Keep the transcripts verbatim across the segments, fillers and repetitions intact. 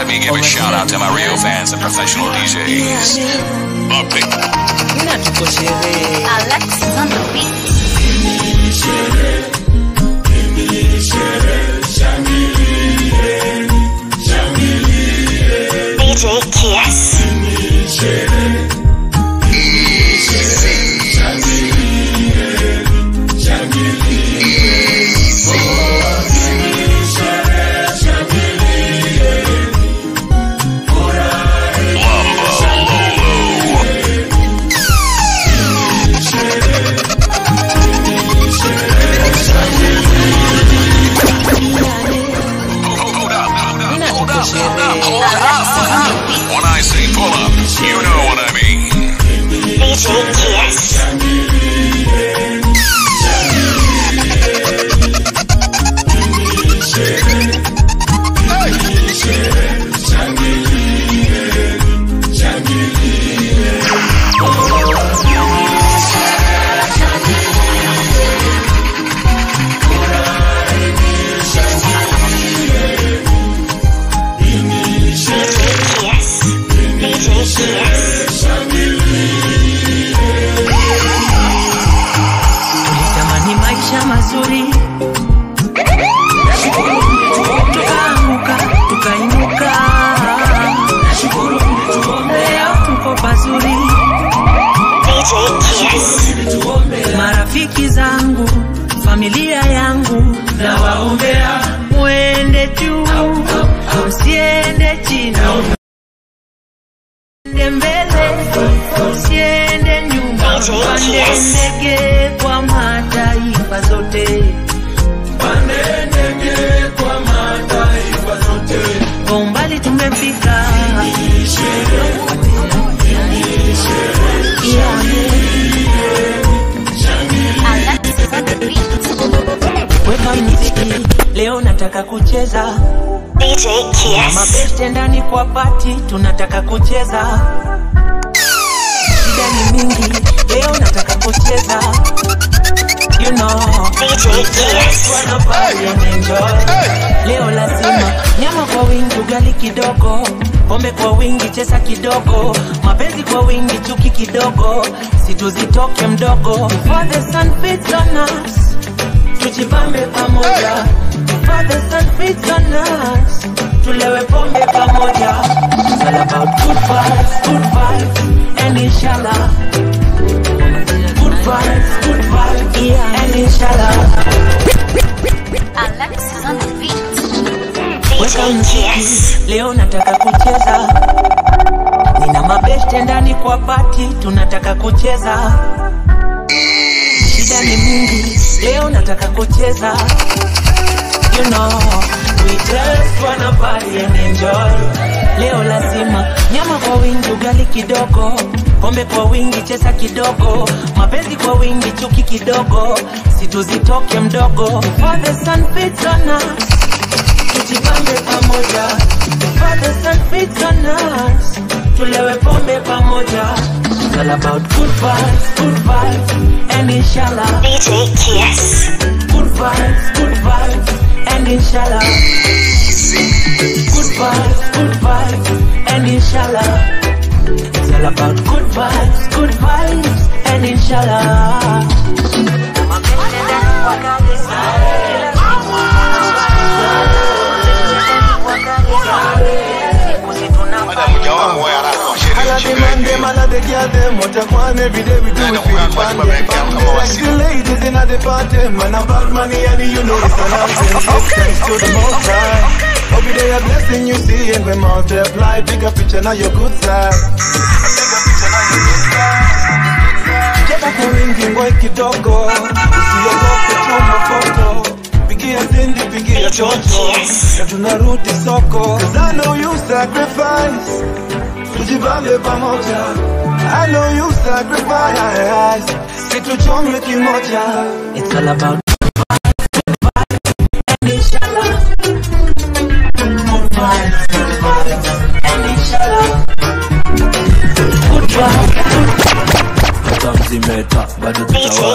Let me give a shout out to my real fans and professional D Js. Up it. Alexis on the beat. D J Kiss. When I say pull up, you know what I mean. D J Kiss. Tulitamani maisha mazuri, tukaamuka, tukainuka. Nashukuru leo tuko pazuri. D J Kiss. Marafiki zangu, familia yangu, na waombea muende juu, msiende chini. Mbele, usiende nyuma. Pande ndege kwa mataifa zote. Pande ndege kwa mataifa zote. Kwa umbali tumefika. Alexis on the beat. Weka muziki, leo nataka kucheza. D J Kiss. Mabeste ndani kwa party, tunataka kucheza. Shida ni mingi, leo nataka kucheza. You know, D J Kiss. wanna party and enjoy. Leo lazima nyama kwa wingi, ugali kidogo, pombe kwa wingi, chesa kidogo, mapenzi kwa wingi, chuki kidogo, situzitoke mdogo. For the sun fits on us, tujipambe pamoja. For the sun fits on us, tulewe pombe pamoja. It's all about good vibes, good vibes, and inshallah. Good vibes, good vibes, yeah, and inshallah. Alexis on the beat. D Weka J muziki, Kiss. leo nataka kucheza. Nina mabeste ndani kwa party, tunataka kucheza. Shida ni mingi, leo nataka kucheza. You know, we just wanna party and enjoy. Leo lazima nyama kwa wingi, ugali kidogo, pombe kwa wingi, chesa kidogo, mapenzi kwa wingi, chuki kidogo, situzitoke mdogo. For the sun fits on us, tujipambe pamoja. For the sun fits on us, tulewe pombe pamoja. It's all about good vibes, good vibes, and inshallah. D J Kiss. Good vibes, good vibes, and inshallah. Good vibes, good vibes, and inshallah. It's all about good vibes, good vibes, and inshallah. Every day we do it for the fun. The ladies in the party, man, about money and you know it's an answer. Thanks to the most high. Every day a blessing you see and we multiply. Bigger picture now your good side. Bigger picture now your good side. Cheka kwa wingi ngoi kidogo, usiogope choma foto. Pigia zindi, pigia chocho, na tunarudi soko. Cause I know you sacrifice, tujibambe pamoja. I know you sacrifice, kitu chomwe kimoja. It's all about good vibes, and inshallah. Good vibes, good vibes, and inshallah. Good vibes, good vibes. Zimeta, bado tutawasha.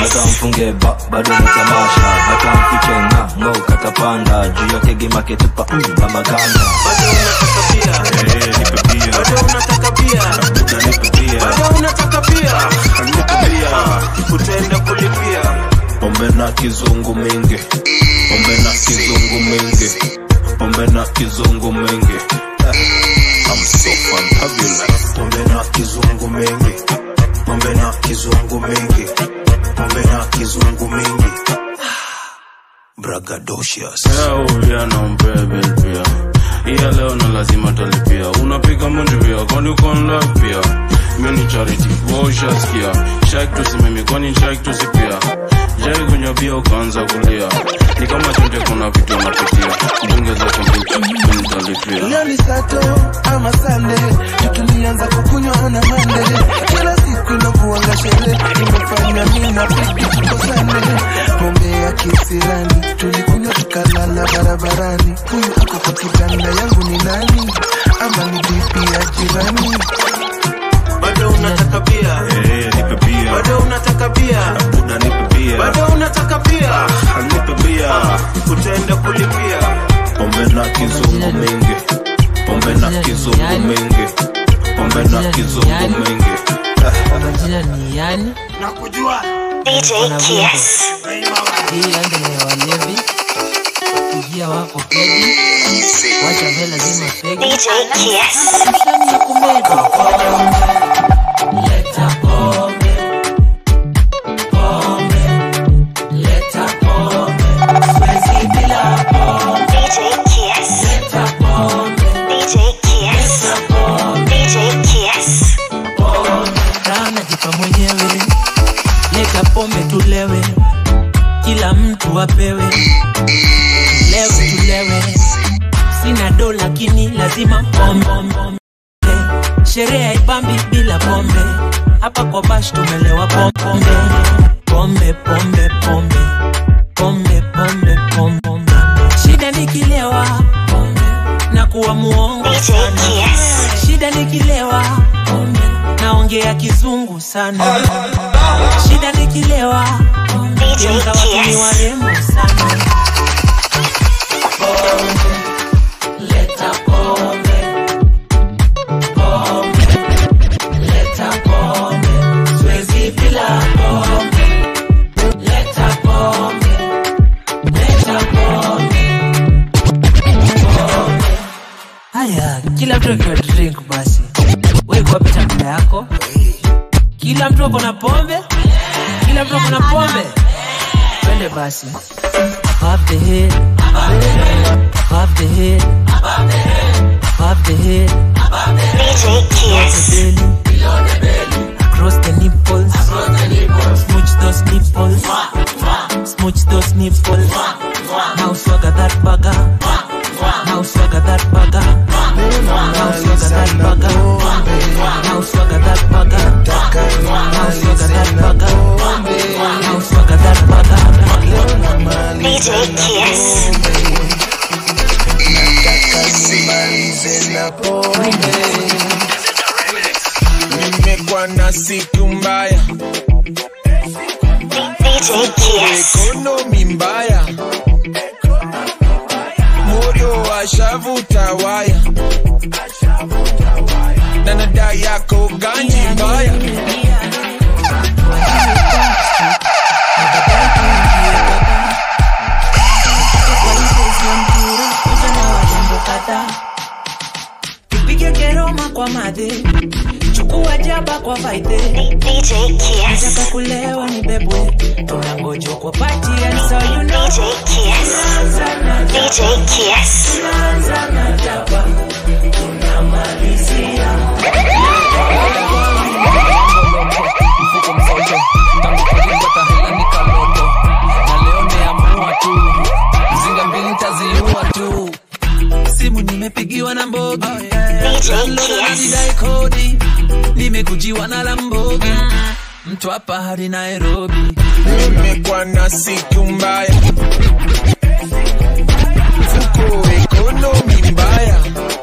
T S. mfunge ba, bado mtamasha. Hata mfiche nga, ngo katapanda. Juu ya kegi maketupa mm, na maganda. Bado unataka pia, Eh, nipe pia. bado unataka pia, Buda nipe pia. bado unataka pia, Nipe pia. utaenda kulipia. Pombe na kizungu mingi. Pombe na kizungu mingi. Pombe na kizungu mingi. I'm so fantabulous. Pombe na kizungu mingi. Pombe na kizungu mingi. Pombe na kizungu mingi. Bragadocious. Leo vya na mbebe pia. Iya leo na lazima talipia. Unapiga mundi pia, kwani uko on love pia. Mini charity, washa skia. Shake tusimemi, kwani shake tusipia. Jai kunywa bia ukaanza kulia. Ni kama chonte kuna vitu unapitia. Mbungeza kumpicha, mini talipia. Leo ni sato ama sande, tukianza kukunywa na mande. Kila siku inakuanga shele, nimefanya mimi na pipi tukosane. Pombe ya kisirani, tulikunywa tukalala barabarani. Huyu ako kwa kitanda yangu ni nani? Ama ni bibi ya jirani? Bado unataka pia, Eh, nipe pia. bado unataka pia, Buda nipe pia. bado unataka pia, Nipe pia. utaenda kulipia. Pombe na kizungu mingi. Pombe na kizungu mingi. Pombe na kizungu mingi. Majina ni yani D J T S. hii ande ni walevi kujia wako pedi wacha vela zima fegi D J T S. mshani ya kumeka leta pombe pombe leta pombe swezi bila pombe D J T S. leta pombe D J T S. D J T S. Rana jipa mwenyewe, leta pombe tulewe, kila mtu apewe, lewe tulewe. Sina do lakini lazima pombe, pombe. Sherehe haipambi bila pombe, hapa kwa bash tumelewa pombe. Pombe, pombe, pombe, pombe, pombe, pombe, pombe. Shida nikilewa pombe, na kuwa muongo D J sana. T S. Shida nikilewa pombe, naongea kizungu sana. Shida nikilewa D J Yenza T watu ni S. warembo sana. Pombe, leta pombe. Pombe, leta pombe. Siwezi bila pombe. Leta pombe. Leta pombe. Pombe. Haya, kila mtu akiwa drink basi. Wewe kwa pita chakula yako. Kila mtu ako na pombe. Kila mtu ako na pombe. Twende basi. Above the head, above the head, above the head, D J T S. below the belly, across the nipples, smooch those nipples, smooch those nipples. Now swagger that bugger, now swagger that bugger, now swagger that bugger, now swagger that bugger, now swagger that bugger, now swagger that bugger. D J T S. Nimekuwa na siku mbaya, D J T S. ekonomi mbaya, moyo ashavuta waya, na nada yako ganji mbaya. Tupige keroma kwa made, chukua jaba kwa faite. D J T S. Nataka kulewa ni bebwe, tunangoja kwa party and so you know. D J T S. D J T S. Tunaanza na jaba, tunamalizia. mfuko msojo tangu kulipata hela nikaloto na leo niamua tu mzinga mbili taziua tu Simu nimepigiwa na mbogi, D J T S. nidai kodi, nimekujiwa na lambogi, mtu hapa hadi Nairobi. Nimekuwa na siku mbaya, mfuko ekonomi mbaya,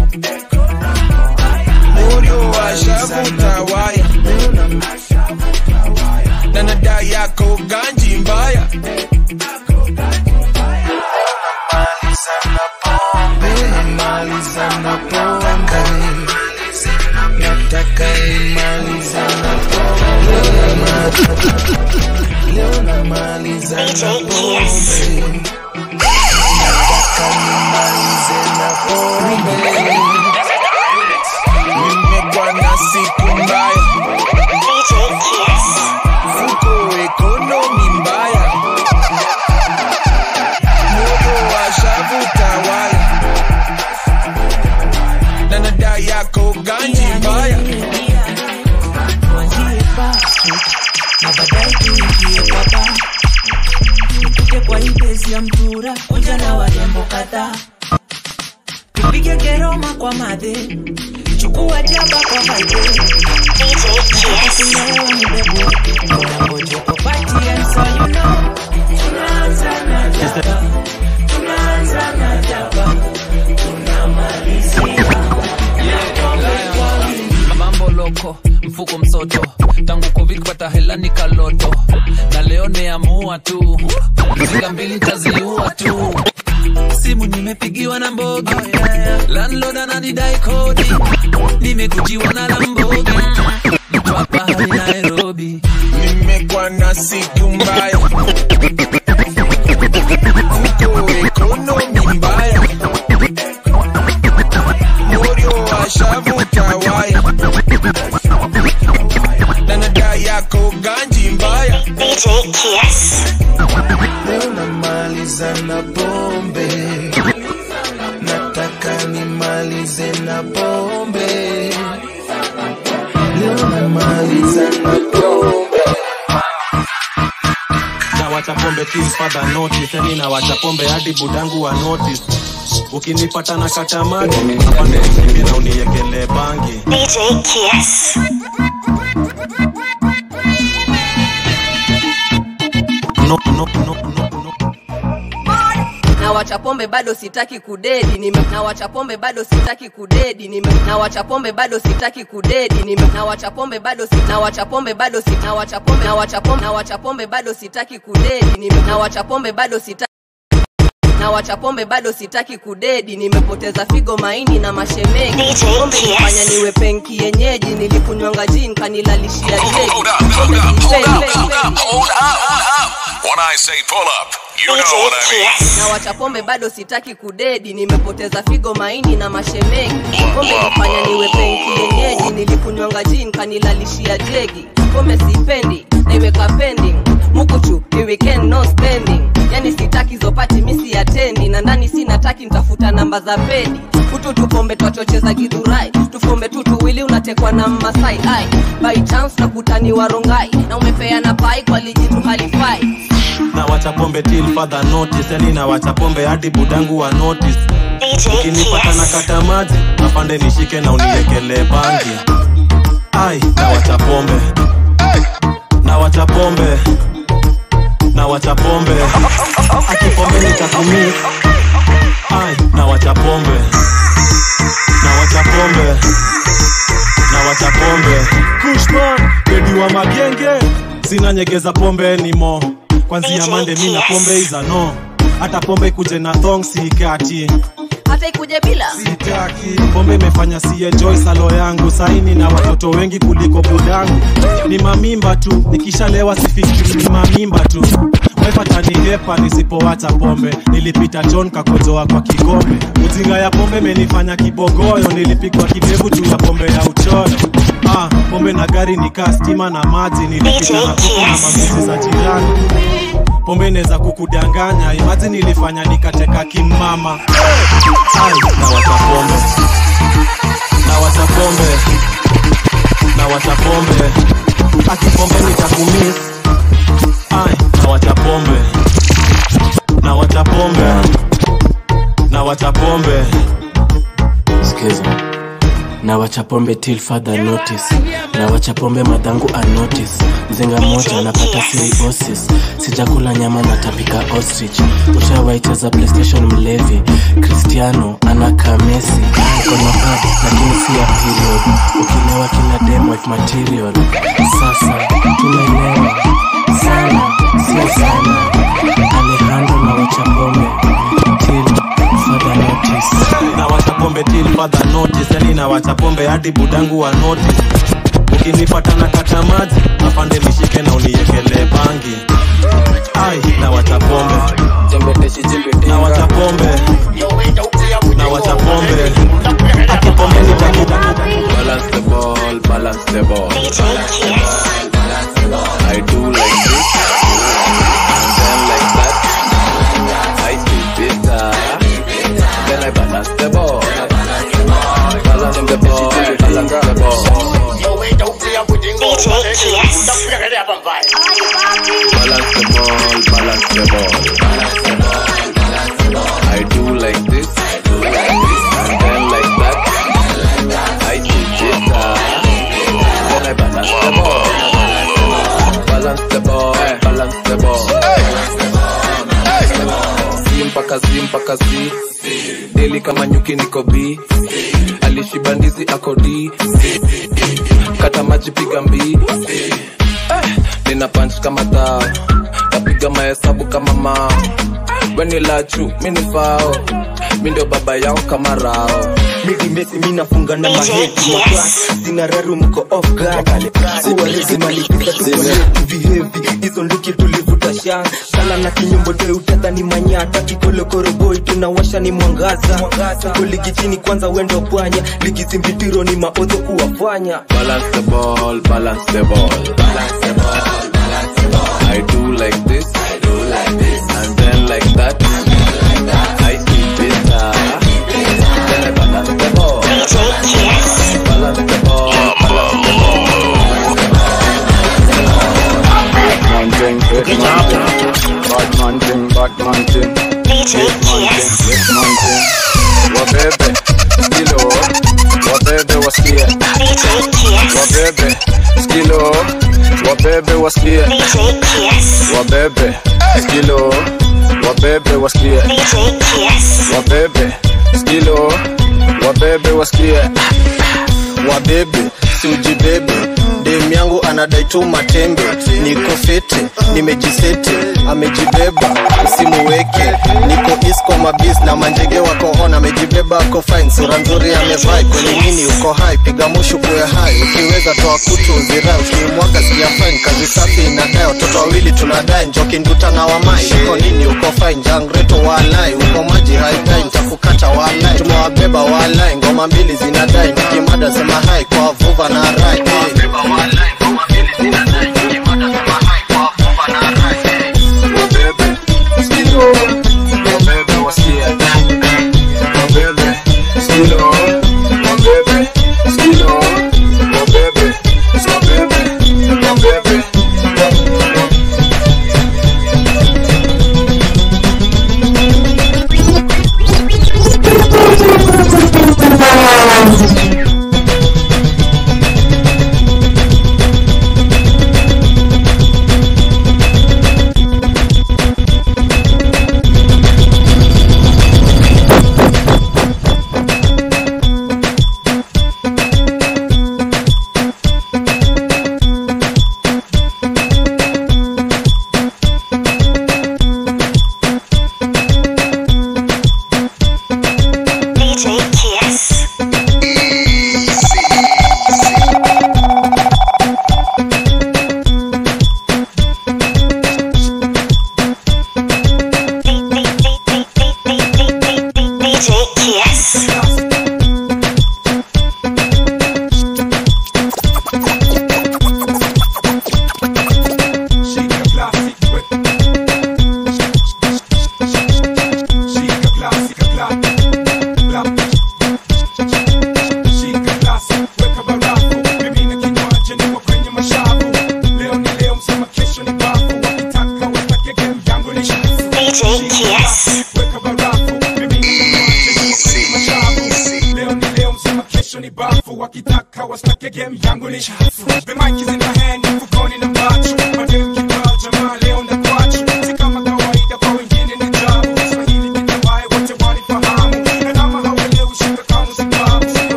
moyo ashavuta waya, na nada yako ganji nimaliza na pombe. Nataka nimaliza na pombe. Leo namaliza na pombe. Nataka nimalize na pombe. Nimekuwa na siku mbaya. Fuko ekonomi mbaya. Moto washavuta waya. Na nadai yako ganji mbaya. Tuanzie basi na baadaye tuingie kwa baa. Tupige kwa hii bezi ya mtura, kuja na warembo kadhaa. Tupige keroma kwa madhe, chukua jaba kwa maide. Kulewa ni bebo, unangoje kwa party and so you know. Tunaanza na jaba, tunaanza na jaba, tunamalizia. Mambo loko, mfuko msoto, tangu covid kupata hela ni kaloto. Na leo neamua tu, mzinga mbili nitaziua tu. Simu nimepigiwa na mbogi, landlord ananidai kodi. Nimekujiwa na Lambogi, mtu hapa hadi Nairobi. Nimekuwa na siku mbaya. Fuko ekonomi mbaya. Morio washavuta waya. Na nadai yako ganji mbaya. D J Kiss. Leo namaliza na pombe. Nataka nimalize na pombe. Leo namaliza na pombe. Na wacha pombe please father notice. Yani na wacha pombe hadi budangu wa notice. Ukinipata na kata maji, napande nishike na uniekele bangi. D J Kiss. No, no, no, no, no. Na wacha pombe bado sitaki kudedi nime na wacha pombe bado sitaki kudedi nime na wacha pombe bado sitaki kudedi nime na wacha pombe bado si na wacha pombe bado si na wacha pombe na wacha pombe na wacha pombe bado sitaki kudedi nime na wacha pombe bado sitaki na wacha pombe bado sitaki kudedi. Nimepoteza figo, maini na mashemegi. Pombe nifanya niwe penki yenyeji. Nilikunywanga gin kanilalishia jegi. Hold up, hold up, hold up, hold up, hold up. When I say pull up, you know what I mean. Na wacha pombe bado sitaki kudedi. Nimepoteza figo, maini na mashemegi. Pombe nifanya niwe penki yenyeji. Nilikunywanga gin kanilalishia jegi. Pombe sipendi, naiweka pending. Mukuchu, ni weekend no spending. Yani sitaki zopati misi atendi. Na ndani sina taki nitafuta namba za pedi. Kutu tupombe twachocheza gidhurai. Tufombe tutu wili unatekwa na Masai. Ai, by chance na kutani warongai. Na umepea na pai kwa lijitu halifai. Na wacha pombe till father notice. Yani na wacha pombe hadi budangu wa notice. Ukinipata na kata maji, napande nishike na uniekele bangi. Ai, na wacha pombe. Na wacha pombe. Na wacha pombe. Akipombe nitakumiss. Ai, na wacha pombe. Na wacha pombe. Na wacha pombe. Kushman, bedi wa magenge. Sina nyegeza pombe anymore. Kwanzia mande mina pombe iza no. Hata pombe kuje na thong sikati. Hata ikuje bila sitaki. Pombe imefanya si enjoy salo yangu. Saini na watoto wengi kuliko budangu. Ni mamimba tu, nikishalewa sifikiri ni mamimba tu. Wepata nigepa nisipowacha pombe. Nilipita John kakojoa kwa kikombe. Ujinga ya pombe menifanya kibogoyo. Nilipigwa kidevu tu ya pombe ya uchoyo. Ah, pombe na gari nika stima na maji. Nilipita na kuku na mamuzi za jirani. Pombe neza kukudanganya. Imagine nilifanya nikateka kimama. Ai, na wacha pombe. Na wacha pombe. Na wacha pombe. Akipombe nitakumiss. Ai, na wacha pombe. Na wacha pombe. Na wacha pombe. Sikiza. Na wacha pombe till father notice. Na wacha pombe madangu a notice. Mzinga moja napata cirrhosis. Sijakula nyama natapika ostrich. Ushawaiteza PlayStation mlevi. Cristiano anaka Messi. Kono up lakini si ya period. Ukilewa kila dem wife material. Sasa tunaelewa sana, sio sana. Alejandro na wacha pombe till father notice. Na wacha pombe pombe till further notice. Yani na wacha pombe hadi budangu wa notice. Ukinipata na kata maji afande nishike na uniekele bangi. Ai na wacha pombe na wacha pombe na wacha pombe ati pombe ni takuta. Balance the ball, balance the ball. I do like this and then like that. I feel bitter, then I balance the ball. Balance the ball, balance the ball. D J Kiss. Balance the ball, balance the ball. I do like this and then like that. I feel bitter, then I balance the ball. Balance the ball, balance the ball. Simpaka simpaka si deli kama nyuki niko B. Alishibandizi ako D. Kata maji piga mbi. Nina punch kama tao, napiga mahesabu kama mao. Weni lachu, mini fao, mindo baba yao kama rao. Midi mesi mina funga na maheti Makas, sina raru mko off guard Uwa rezi malipika tuko letu vihevi Izo nduki tulivuta shan Kala na kinyombo doe utata ni manyata Kikolo koroboi tunawasha ni mwangaza Tuko ligi chini kwanza wendo pwanya Ligi zimbitiro ni maozo kuwafanya. Balance the ball, balance the ball, balance the ball, balance the ball. I do like this, I do like this and then like that. I feel bitter, then I balance the ball. D J Kiss. Balance the ball, balance the ball. Man thing, hit man thing, bad man thing, bad man thing. D J Kiss. Hit man thing, wa bebe, skilo, wa bebe wasikia. D J Kiss. Wa bebe, skilo, wa bebe wasikia. D J Kiss. Wa bebe, skilo, wa bebe wasikia. D J Kiss. Wa bebe, skilo, wa bebe wasikia. Wa bebe, si ujibebe Dem yangu anadai tu matembe Niko fete, nimejisete Amejibeba, usimuweke Niko isko mabis na manjege wako on Amejibeba ako fine, sura nzuri amevai Kwenye nini uko high, piga mushu kuwe high Ukiweza toa kutu uzirai, ukimwaga siya fine Kazi safi inadai, watoto wawili tunadai Njoki nduta na wamai, uko nini uko fine Jangreto walai, uko maji haidai Nitakukata walai, tumewabeba walai Ngoma mbili zinadai, nikimada sema hai Kwa vuva na rai, tumewabeba walai Ngoma mbili zinadai, nikimada sema hai Kwa vuva na rai. Wabebe, skilo, wabebe wasikia. Wabebe, skilo, wabebe, skilo, wabebe, wabebe, wabebe.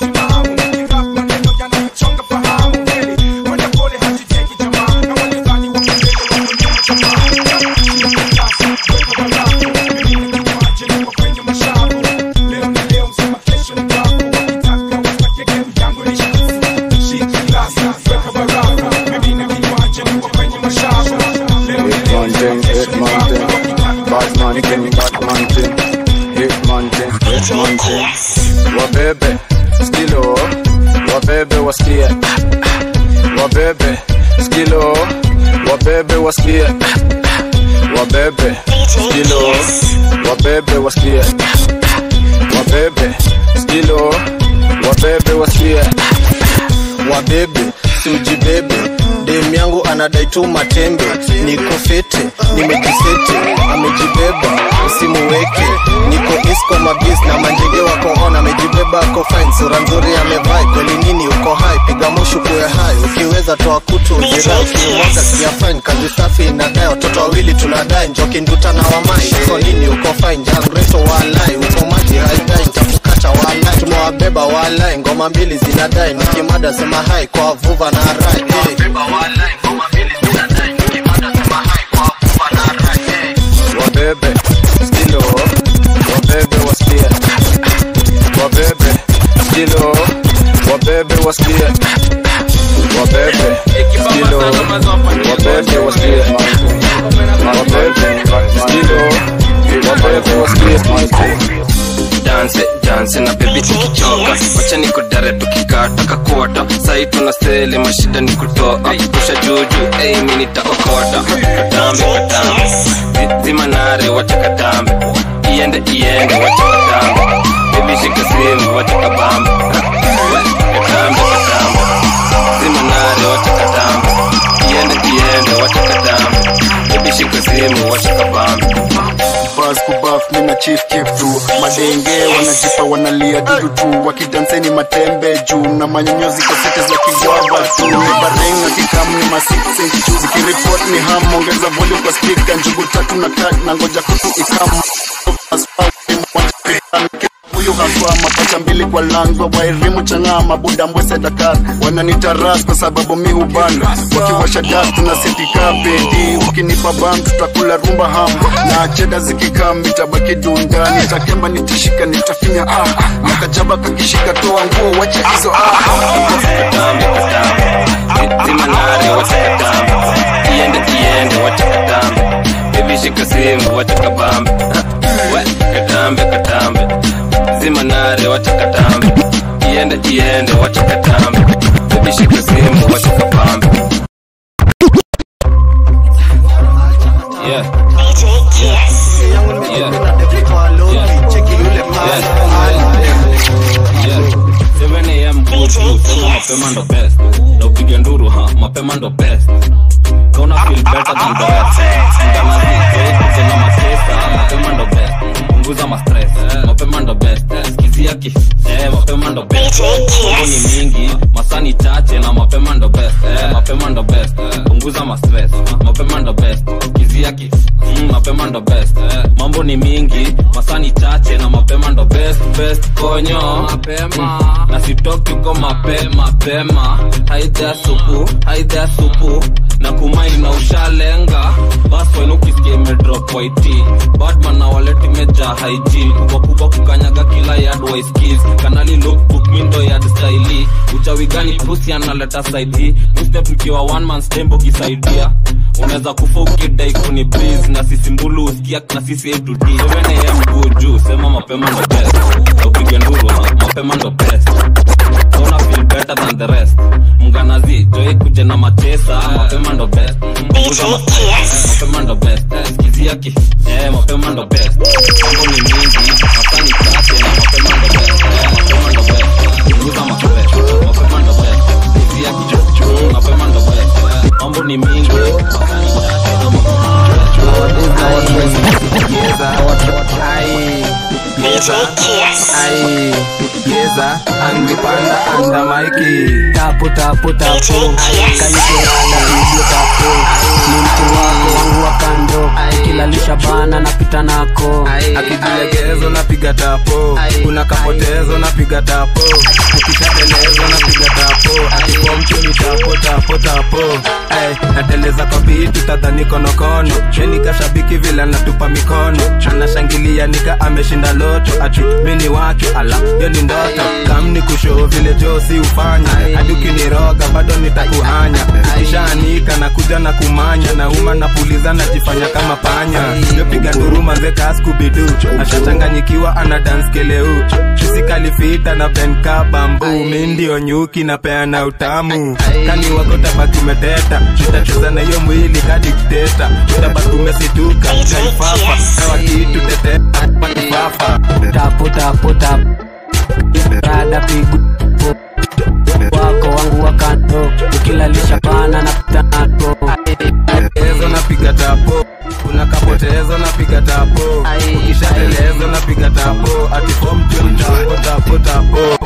Chonga fahamu kweli, kwenda pole hajiteki jamaa, na walidhani Skilo wabebe wasikie wabebe Skilo wabebe wasikie wabebe Skilo wabebe wasikie wabebe siujibebe dem yangu anadai tu matembe niko fete nimejisete amejibeba usimuweke niko isko mabis na manjege wako on amejibeba ako fine sura nzuri amevai kweli nini uko high piga mushu kuwe high ukiweza toa kutu ujirai ukiweza kia fine kazi safi inadai watoto wawili tunadai njoki nduta na wamai so nini uko fine jangreto walai uko maji haidai ntakukata walai tumewabeba walai ngoma mbili zinadai nikimada sema hai kwa vuva na rai hey. Wabebe Skilo wabebe wasikie wabebe Skilo wabebe wasikie wabebe Skilo wabebe wasikie wabebe Skilo wabebe wasikie Dance, dance na baby tukichoka wacha niko dare tukikata kakota sai tuna stele mashida ni kutoa kusha juju hey mimi nitaokota katambe katambe zima nare wacha katambe iende iende wacha katambe baby shika simu wacha kabambe katambe katambe zima nare wacha katambe iende iende wacha katambe baby shika simu wacha kabambe buzz kubaf mina chief keep tu madenge wanajipa wanalia dudu tu wakidanseni matembe juu na manyonyozi kasete za kigwaba tu ni barenga kikamni ma six inch juu zikireport ni ham ongeza volume kwa speaker njugu tatu na kat na ngoja kutu ikamu huyu haswa mapacha mbili kwa langwa wairimu changama buda mbwese Dakar wananitaras kwa sababu mi hubanda wakiwasha dust na seti kapedi ukinipa bam tutakula rumba ham na cheda zikikam nitabaki dunda nitakemba nitashika nitafinya ah makajaba kakishika toa nguo wache hizo ah katambe katambe zima nare wacha katambe iende iende wacha katambe baby shika simu wacha kabambe katambe katambe zima nare wacha katambe iende iende wacha katambe baby shika simu wacha kabambe yeah D J Kiss yeah seven a m mapema ndo best na upige nduru ha mapema ndo best gonna feel better than the rest ngana zito tena matesa mapema ndo best punguza ma stress mapema ndo best skizia ki eh mapema ndo best mambo ni mingi masani chache na mapema ndo best eh mapema ndo best punguza ma stress mapema ndo best skizia ki mm, mapema ndo best mambo ni mingi masani chache na mapema ndo best best konyo mapema mm, na sitoki kwa mapema mapema haida supu haida supu na kumaini na ushalenga basi wenu kisikie medrop white badman na waleti meja hygiene kubwa kubwa kukanyaga kila yard wise keys kanali lookbook mindo yard style uchawi gani pussy analeta side step nikiwa one man stembo kisaidia unaweza kufa ukidai kuni breeze na sisi mbulu usikia na sisi yetu d seven a m go juu sema mapema ndo best na upige nduru mapema ndo best gonna feel better than the rest mnganazi joy kuje na matesa mapema ndo best mapema ndo best skizia ki eh mapema ndo best mambo ni mingi masani chache na mapema ndo best mapema ndo best kuza mapema mapema ndo best skizia ki mapema ndo best mambo ni mingi masani chache na Ai Yeza angipanda anda maiki tapo tapo tapo kanikorada hivyo tapo ni mtu wako wangu wa kando kilalisha bana napita nako akijilegezo napiga tapo kuna kapotezo napiga tapo ukishadelezo napiga tapo akikuwa mchuni tapo tapo tapo ay nateleza kwa biti tadhani konokono sheni kashabiki vile natupa mikono anashangilia nika ameshinda loto ati mini wake ala yo ni ndoto kamni kusho vile josi ufanya hadi ukiniroga bado nitakuhanya kisha anika na kuja na kumanya na uma na puliza na jifanya kama panya Kenya. Yopiga nduruma zeka skubidu. Ashachanganyikiwa ana dance keleu. Physically fit na benka bambu. Mindio nyuki na peana utamu. Kani wako tabaki umeteta. Tutacheza na hiyo mwili ka dictator. Utabaki umesituka. Jaifafa. Ewa kitu teteta. Patifafa. Tapu tapu tapu. Rada pigu wako wangu wakando. Ukilalisha pana na ptako. Ezo na piga tapo. Unakapotezo na piga tapo. Ukishatelezo na piga tapo. Atifom tune tapo tapo tapo.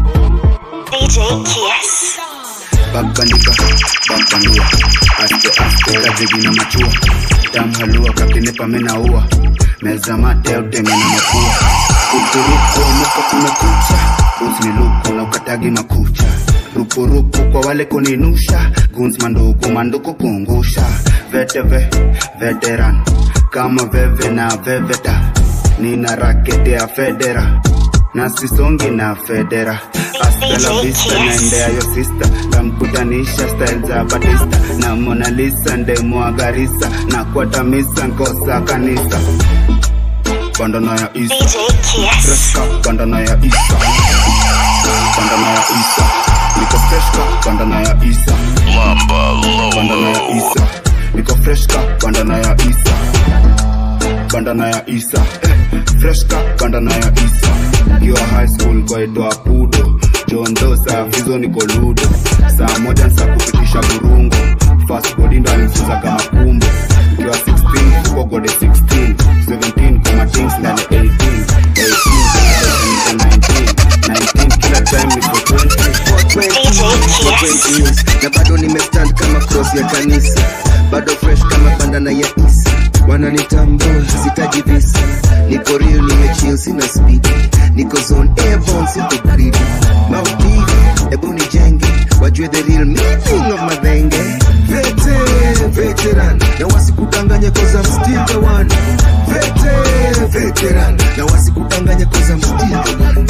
D J Kiss. Babandika, babandua. Aste aste kajigi na machua. Tam halua kakinepa mena ua. Meza mate uteme na mapua. Kukuruko muka kumekucha. Uzi luko na ukatagi makucha. Rupu rupu kwa wale kuninusha. Guns manduku manduku kungusha. Veteve, veteran. Kama veve na veveta. Nina rakete ya federa. Nasisongi na federa. Hasta la vista naendea yo sister. Kamkutanisha style za Batista. Na Mona Lisa ndemo agarisa. Na kwata misa nkosa kanisa. Bandana ya Isa Freska, bandana ya Isa Bandana ya Isa Niko Freska, bandana ya Isa Bandana ya Isa Niko Freska, bandana ya Isa Bandana ya Isa eh, Freska, bandana ya Isa Kiwa high school kwa edo apudo John Dosa, fizo niko ludo Saa moja nsa kupitisha burungo Fast body ndo alimfuza kama kumbo Kiwa sixteen, kuko gode sixteen seventeen, kuma things ndani eighteen eighteen, nineteen nineteen, kila time niko twenty twenty years na bado nimestand kama cross ya kanisa. Bado fresh kama bandana ya Isa. Wananitambua, sitaji visa. Niko real, nimechill, sina speed. Niko zone airborne, siko greedy. Mauti, ebu nijenge. Wajue the real meaning of madhenge. Vete, veteran. Na wasikudanganye cause I'm still the one. Vete, veteran. Na wasikudanganye cause I'm still the one.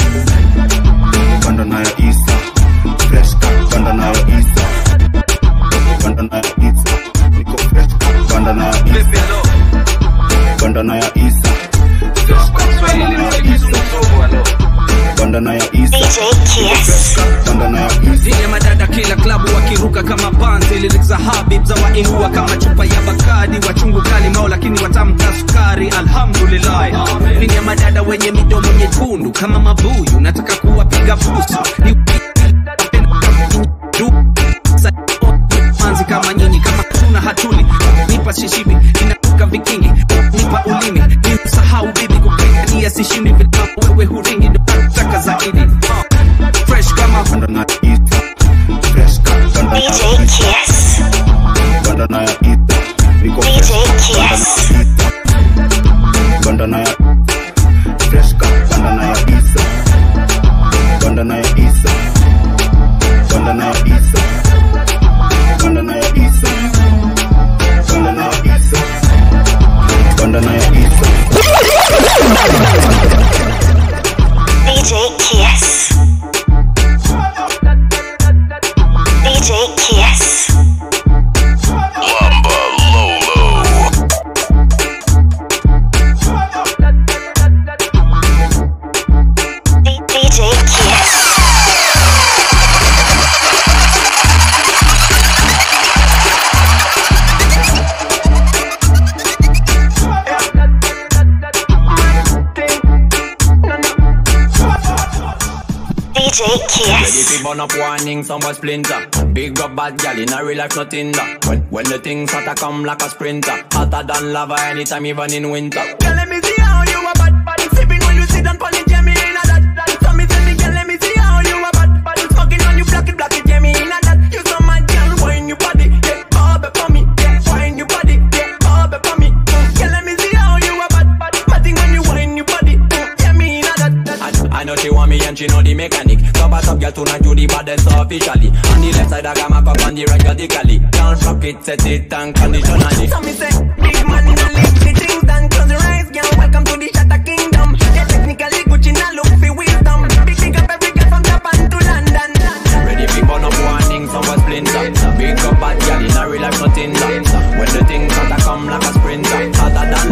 Bandana ya Isa Fresh cut, bandana ya Isa Bandana ya Isa Niko fresh cut, bandana ya Isa Bandana ya Isa Fresh cut, bandana ya Isa Bandana ya Isa Fresh cut, bandana ya Isa Zile madada kila klabu wakiruka kama panzi. Lyrics za Habib za wainua kama chupa ya Bakadi. Wachungu kali mao lakini watamka sukari. Alhamdulillah. Vile madada wenye midomo nyekundu kama mabuyu. Nataka kuwapiga busu. Ni manzi kama nyinyi kama tuna hatuli. Nipa shishibi, inakuka vikingi. Nipa ulimi, nisahau bibi kupigania sishindi vitamu. Wewe huringi ndo nataka zaidi. Fresh kama bandana ya Isa Fresh cut, bandana ya Isa Bandana ya Isa Niko fresh cut, bandana ya Isa Bandana ya Fresh cut, bandana ya Isa Bandana ya Isa Bandana ya Isa Bandana ya Isa Bandana ya Isa Bandana ya Isa D J Kiss D J Kiss Lamba Lolo D J Kiss D J Kiss Ready to burn up warning, somewhere splinter. Big up bad gal in a real life, nothing that. When, when the things start to come like a sprinter. Hotter than lava anytime, even in winter. Girl, let me see how you a bad, bad. Sipping when you sit and pon it, yeah, me in a that, that. So me tell me, girl, let me see how you a bad, bad. Smoking on you, black it, black it, yeah, me in a that. You so mad, girl, wine your body, yeah, bob it for me, yeah, wine your body, yeah, bob it for me. Girl, let me see how you a bad, bad. Matting when you wine your body, yeah, me in a that, that. I, I know she want me and she know the mechanic. Top a top girl tonight you the baddest officially. On the left side I got my pop on the right radically. Can't rock it, set it and conditionally. So me say, big man in the league, the things done. Close your eyes, girl, welcome to the Shatter Kingdom. Yeah, technically Gucci now look for wisdom. Big big up every girl from Japan to London. Ready big burn up warning, somewhere splinter. Big up bad girl in a real life nothing that. When the things start to come like a sprinter. Hotter than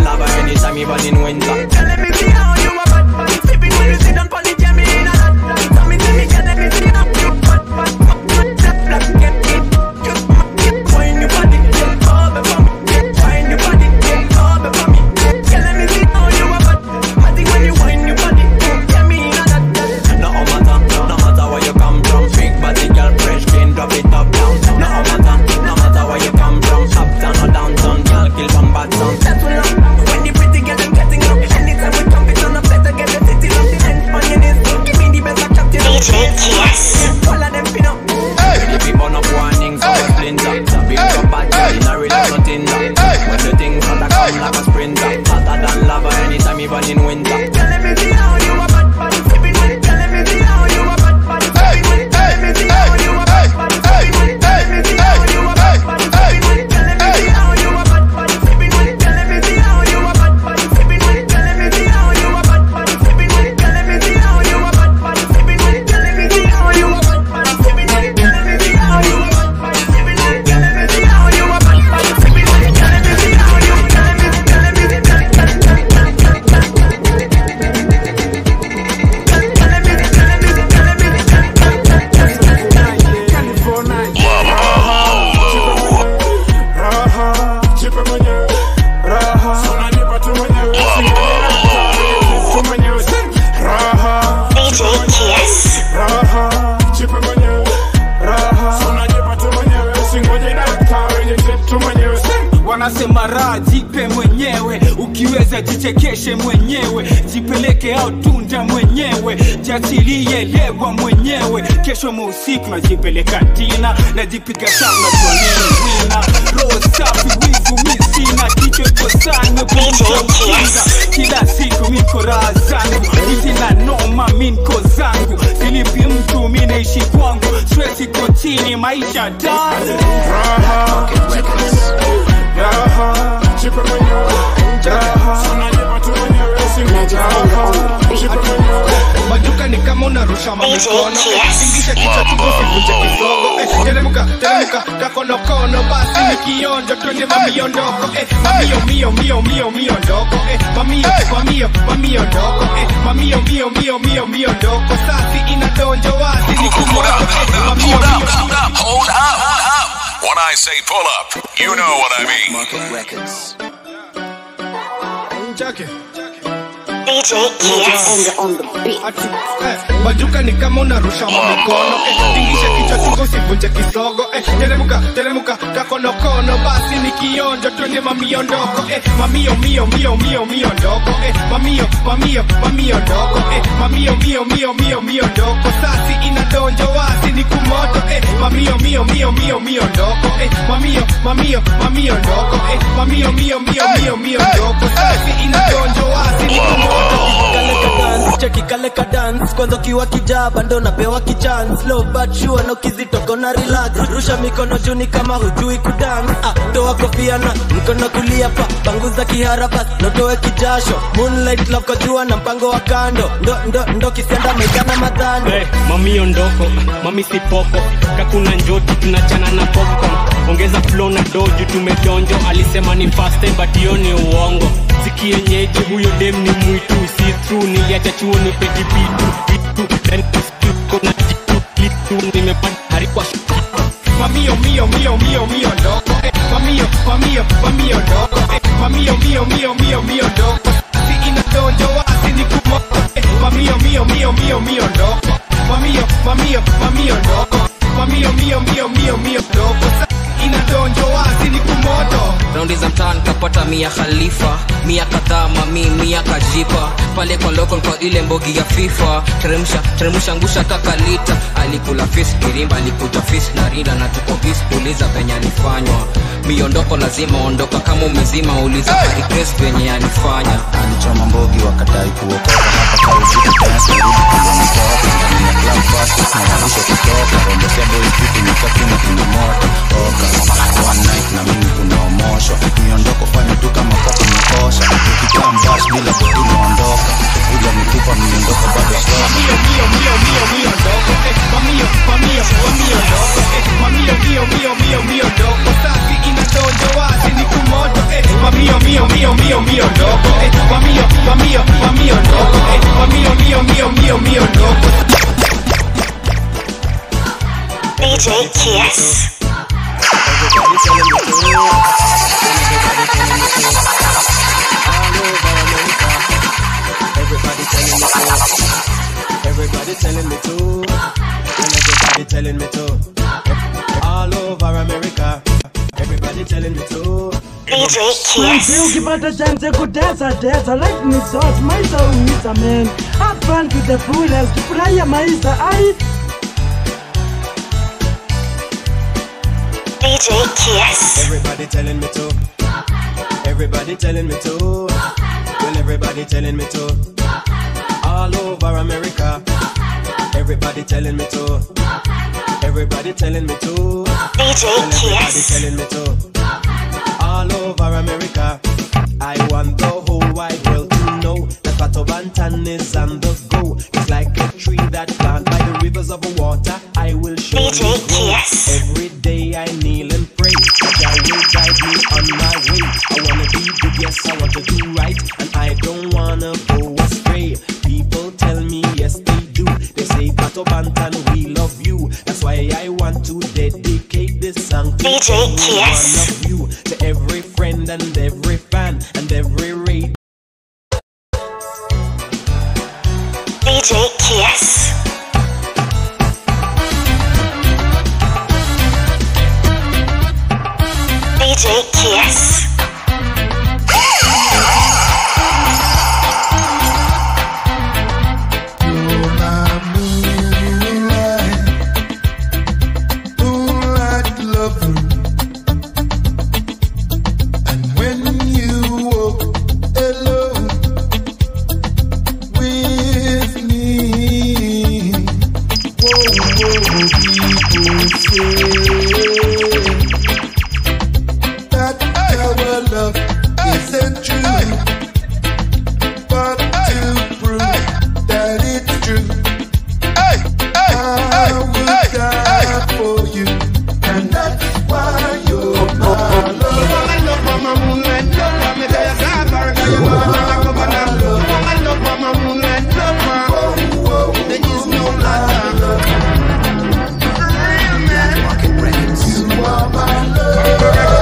jipe mwenyewe raha, unajipa tu mwenyewe tu mwenyewe raha, D J Kiss raha, jipe mwenyewe raha, unajipa tu mwenyewe, singoje daktari, jipe tu mwenyewe. Wanasema raha jipe mwenyewe, ukiweza jichekeshe mwenyewe, jipeleke au tunda mwenyewe, jatilie lewa mwenyewe. Kesho muusiku na jipeleka tina, na jipiga shamba kwa nini wina. Roho safi wivu misina, kichwa iko sana kinga. Kila siku miko raha zangu, itina noma minko zangu. Silipi mtu minaishi kwangu, stress iko chini maisha dani. Raha, raha, jipe mwenyewe raha, unajipa tu mwenyewe, singoje raha, jipe mwenyewe. Majuka ni kama unarusha mamikono, ingisha kichwa tukusi vunje kisogo. Eh, teremuka, teremuka, kakonokono, basi ni kionjo, twende mamiondoko. Eh, mamio, mio, mio, mio, mio ndoko. Eh, mamio, mamio, mamio ndoko. Eh, mamio, mio, mio, mio, mio ndoko. Sasi inadonjo wasi ni kumoto. Eh, mamio, mio, Hold up, hold up, hold up. When I say pull up, you know what I mean. Market Records. Jackie. D J Kiss on the beat. Majuka ni kama unarusha mamikono, eh, ingisha kichwa tuko sivunje kisogo. Eh, teremuka, teremuka, kakonokono, basi ni kionjo, twende mamiondoko. Eh, mamio, mio, mio, mio, mio ndoko. Eh, mamio, mamio, mamio ndoko. Eh, mamio, mio, mio, mio, mio ndoko. Sasi inadonjo wasi ni kumoto. Eh, mamio, mio, mio, mio, mio ndoko. Eh, mamio, mamio, mamio ndoko. Eh, mamio, mio, mio, mio, mio ndoko. Sasi inadonjo wasi ni kumoto. Cheki kale ka dance kwanza kiwa kijaba ndo napewa kichance slow but sure no kizito kona relax rusha mikono juu ni kama hujui kudance ah toa kofia na mkono kulia pa panguza kiharaba no toe kijasho moonlight love kwa jua na mpango wa kando ndo ndo ndo kisenda mekana madhani hey, mami ondoko mami sipoko kakuna njoti tunachana na popcorn ongeza flow na doju tumedonjo alisema ni fast but hiyo ni uongo sikienyeji huyo dem ni mwitu see through niliacha chuo ni peti pitu pitu then pitu na jitu pitu nimepata harikwa mamio mio mio mio mio ndoko eh, mamio mamio mamio ndoko eh, mamio mio mio mio mio ndoko si inadonjo wasi ni kumoto eh, mamio mio mio mio mio ndoko mamio mamio mamio ndoko mamio mio mio mio mio ndoko inadonjo wasi ni kumoto. Raundi za mtaani kapata mia khalifa mia kadhaa mami mia kajipa pale kwa local kwa ile mbogi ya FIFA teremsha teremsha ngusha kakalita alikula fish kirimba alikuta fish na rinda na tuko fish uliza venye alifanywa miondoko lazima ondoka kama umezima uliza hey! Grace venye alifanya alichoma mbogi wakatai kuokoka hapa kwa usiku dance rudi kilomitoka na club fast na warusha kutoka ondokea boy kitu nikaki na kuna moto oka one night na mimi tunaomoshwa miondoko fanya tu kama kopo nikosha ukikaa mbash bila kutu naondoka kuja mitupa miondoko bado soka mio mio mio mio mio ndoko eh mamio mamio mamio ndoko eh mamio mio mio mio mio ndoko sasi inadonjo wasi ni kumoto eh mamio mio mio mio mio ndoko eh mamio mamio mamio ndoko eh mamio mio mio mio mio ndoko D J Kiss. Everybody telling me to, and everybody telling me to, all over America. Everybody telling me to. D J Kiss. Ukipata chance kutesa tesa like ni sauce maisha uita man. Have fun with the food as kufurahia maisha ai. D J Kiss. Everybody telling me to. Everybody telling me to. Well, everybody telling me to. All over America. Everybody telling me to. Everybody telling me to. D J well, everybody Kiss. telling me to. All over America. I want the whole wide world to know that Pato Bantan is on the go. It's like a tree that planted by the rivers of water. I will show D J you Kiss. every day I kneel and pray that I will guide me on my way. I wanna be good, yes, I want to do right, and I don't wanna go astray. People tell me yes they do. They say Pato Bantan we love you. That's why I want to dedicate this song to D J Kiss. love isn't true, but to prove that it's true, I would die for you, and that's why you're my love. I love Mama Moonlight, love me there, Sabar, you're my love. I love Mama Moonlight, love me. There is no other. You are my love.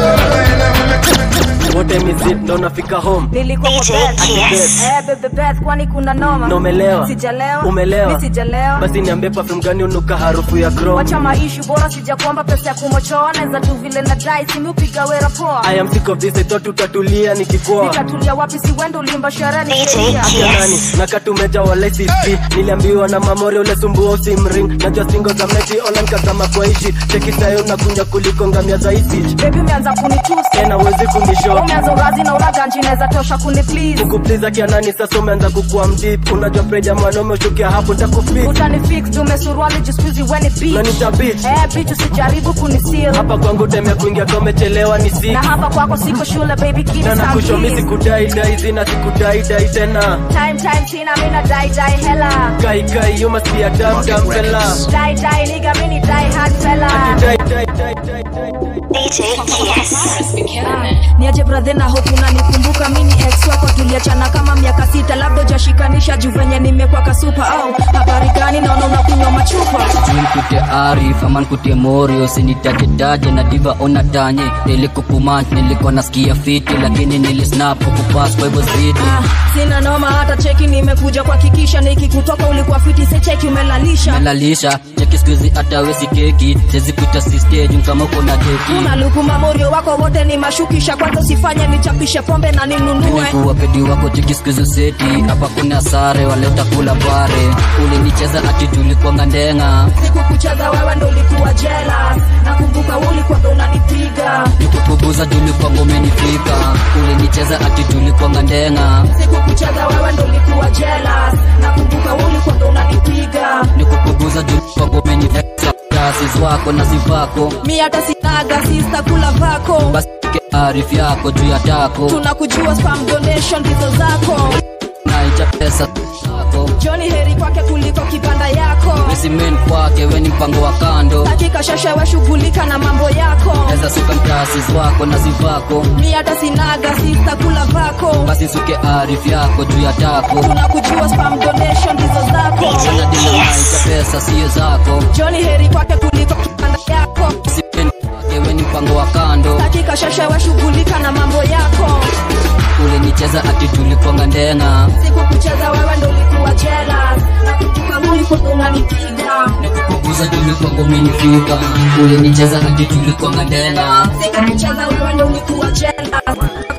What time is it? Ndo nafika home. Nilikuwa kwa bed. Eh, bebe bed, kwani kuna noma? Nomelewa. Sijalewa. Umelewa. Mimi sijalewa. Basi niambie perfume gani unuka harufu ya chrome. Wacha maishu bora sijakuomba pesa ya kumochoa, naweza tu vile na dai simu piga wera poa. I am sick of this, I thought utatulia nikikoa. Nitatulia wapi si wendo ulimba sherehe ni nani? Nakatumeja wala sisi. Niliambiwa na mamori ule sumbua usimring. Najua singo za meti online kazama kwa ishi. Cheki sayo na kunya kuliko ngamia za isi. Baby umeanza kunitusi. Tena uwezi kunishow. Umeanza urazi na uraganji neza tosha kuni please. Kukupliza kia nani sasa umeanza kukua mdeep. Unajua preja mwanaume ushukia hapo nitakufix. Utani fix dume suruali jiskuizi when it beach. Na nita bitch. Eh bitch usijaribu kunisil. Hapa kwangu time ya kuingia kama umechelewa ni sick. Na hapa kwako siko shule baby kids. Na nakushomisi kudai dai zina sikudai dai tena. Time time tina mina die die hella. Kai kai you must be a dumb dumb fella. Die die nigga mini die hard fella. Die die die die die. D J Kiss. Niaje brother na hope unanikumbuka mimi ex wako tuliachana kama miaka sita labda hujashikanisha juu venye nimekuwa kasupa au habari gani naona unakunywa machupa. Nikutie Arif ama nikutie Mori usinitaje taje na diva ona tanye nilikupumat nilikuwa nasikia fiti lakini nilisnap kukupass kwa hivyo zidi. Ah, sina noma hata cheki nimekuja kuhakikisha nikikutoka ulikuwa fiti se cheki umelalisha. Umelalisha cheki squeeze hata wesi keki sezi pita stage kama uko na keki. Unaluku mamorio wako wote ni mashukisha kwanza usifanye nichapishe pombe na ninunue. Nikuwa pedi wako cheki squeeze seti hapa kuna sare wale utakula bare. Ulinicheza ati tulikuwa ngandenga. Siku kucheza wewe ndo ulikuwa jealous. Nakumbuka ulikuwa ndo unanipiga. Nikukubuza tulikuwa umenifika. Ulinicheza ati tulikuwa ngandenga. Siku kucheza wewe ndo ulikuwa jealous. Nakumbuka ulikuwa ndo unanipiga. Nikukubuza tulikuwa umenifika. Kazi wako na zivako. Mi hata sinaga sister kula vako. Basi Arif yako juu ya tako. Tunakujua spam donation hizo zako. Naija pesa zako. Johnny heri kwake kuliko kibanda yako. Misi men kwake we ni mpango wa kando. Hakika shasha we shughulika na mambo yako. Eza suka mkasi wako na zivako. Mi hata sinaga sister kula vako. Basi suke Arif yako juu ya tako. Tunakujua spam donation hizo zako. Wana dina naija pesa siyo zako. Johnny heri kwake kuliko kibanda yako. Misi men kwake we ni mpango wa kando. Hakika shasha we shughulika na mambo yako. Ulinicheza ati tulikuwa ngandenga. Siku kucheza wewe ndo ulikuwa jealous. Nakumbuka ulikuwa unanipiga. Nikukubuza tulikuwa umenifika. Ulinicheza ati tulikuwa ngandenga. Siku kucheza wewe ndo ulikuwa jealous.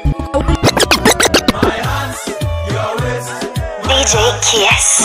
D J Kiss.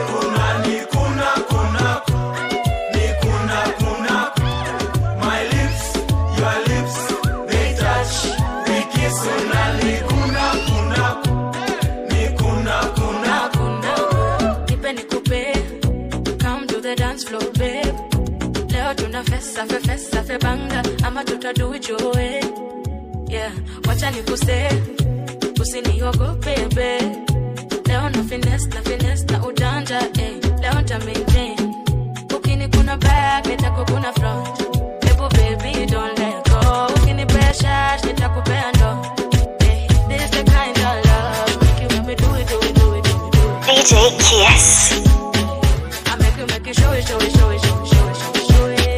Safe fest safe banga ama tutadu joe yeah wacha nikuse usiniogope bebe leo na finesse na finesse na ujanja eh leo nta maintain ukini kuna back nitakukuna front ebo baby don't let go ukini pressure nitakupea ndo eh this the kind of love make you make me do it do it do it do it, do it. D J Kiss. I make you make you show it show it show it show it show it show it, show it.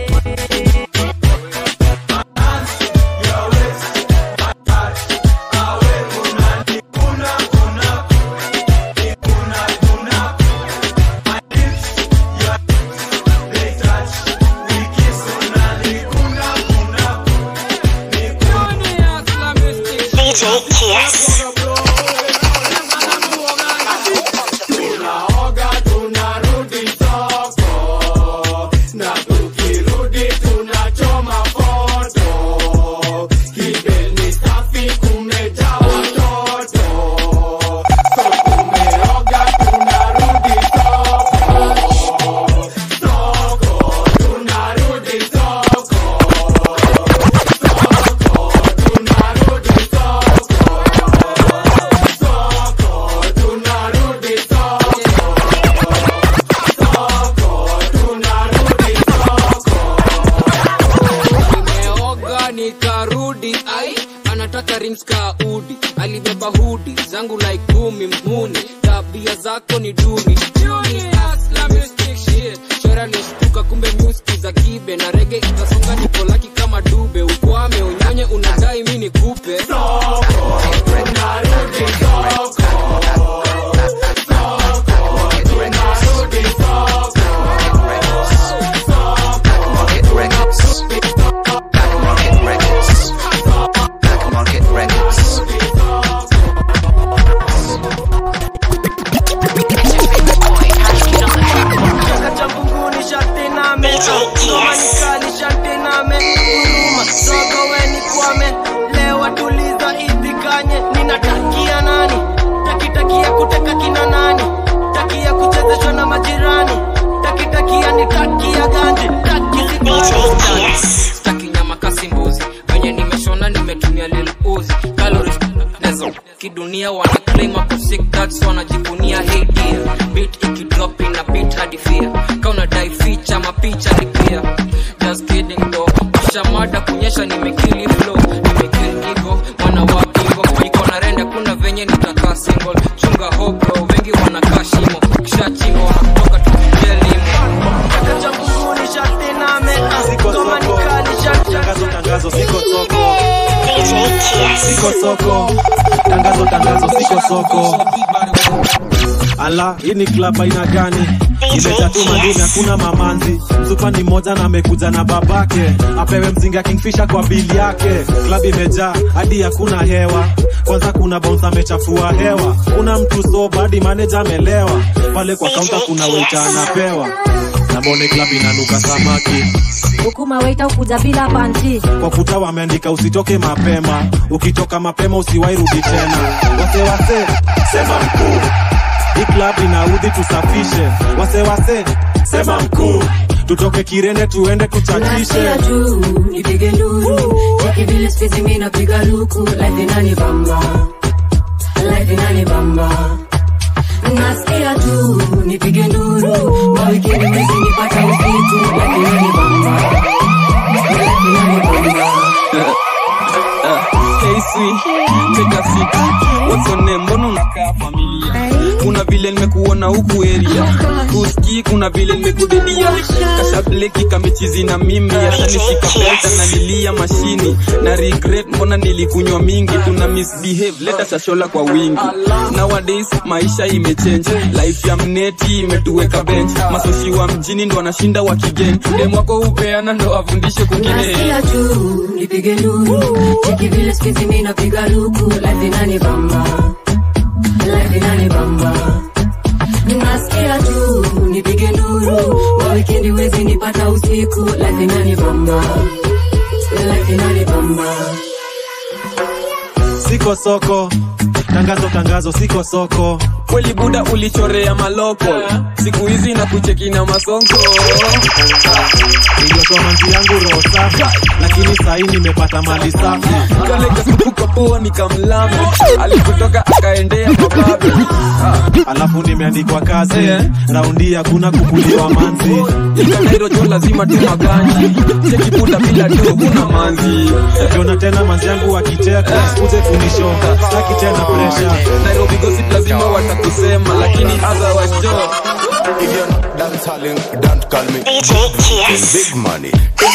D J Kiss. Tunarudi anataka rings ka udi, alibeba hudi zangu like gumi mhuni, tabia zako ni duni duni Islamistic shit. Shora nishtuka kumbe music za kibe na rege itasonga niko laki kama dube, ukwame unyonye unadai mimi nikupe soko tunarudi soko Ninatakia nani? Takitakia kuteka kina nani? Takia kuchezeshwa na majirani. Takitakia ni takia ganji. Taki Staki nyama kasi mbuzi. Wenye nimeshona nimetumia lil uzi. Calories nezo kidunia wana claim up sick that's wanajivunia hey dear. Beat ikidrop in a beat hadi fear. Kauna die feature mapicha ni pia. Just kidding though. Shamada kunyesha nimekili flow. Nimekili ego wana wapi kuna venye nitakaa single chunga hopo wengi wanakaa shimo kisha chimbo wanakutoka tujelimo kacha mbuni shati na meka kama nikali shati tangazo tangazo siko soko siko soko tangazo tangazo siko soko ala hii ni club aina gani imetatu madini hakuna mamanzi msupa ni moja na amekuja na babake apewe mzinga kingfisher kwa bili yake club imejaa hadi hakuna hewa kwanza kuna bounce amechafua hewa kuna mtu so badi manager amelewa pale kwa counter kuna waiter anapewa na bone club inanuka samaki ukuma waiter ukuja bila panti kwa kuta wameandika usitoke mapema ukitoka mapema usiwahi rudi tena wase wase sema mkuu hii club inaudhi tusafishe wase wase sema mkuu tutoke Kirende tuende tuchachishe nipige nduru cheki vile spizi mimi napiga luku life inani bamba life inani bamba nasikia tu nipige nduru ma weekend mwezi nipata usiku life inani bamba life inani bamba Hey sweet, take a seat. What's your name? Mbona unakaa familia? Kuna vile nimekuona huku area. Kuski kuna vile nimekudedia. Kasha bleki kamechizi na mimi. Atanishika belta na nilia mashini. Na regret mbona nilikunywa mingi. Tuna misbehave, leta shashola kwa wingi. Nowadays maisha imechange. Life ya mneti imetuweka bench. Masoshi wa mjini ndo wanashinda wakigen. Demu wako upeana ndo afundishe kukine. Nasikia tu nipige nduru cheki vile spizi mimi napiga luku life inani bamba life inani bamba nasikia tu nipige nduru ma weekend wezi nipata usiku life inani bamba life inani bamba siko soko tangazo tangazo siko soko kweli buda ulichorea maloko siku hizi na kucheki na masonko niliosoma nji yangu roho safi lakini sahi nimepata mali safi kale kasupuka poa nikamlamu alikutoka akaendea kwa babi alafu nimeandikwa kazi yeah. Raundi hakuna kukuliwa manzi ikanairo jo lazima tumaganji cheki buda bila do kuna manzi jona tena manzi yangu wakicheka uje kunishoka saki tena pressure Nairobi gossip lazima watakusema lakini otherwise jo if you're not dance halling don't call me D J Kiss big money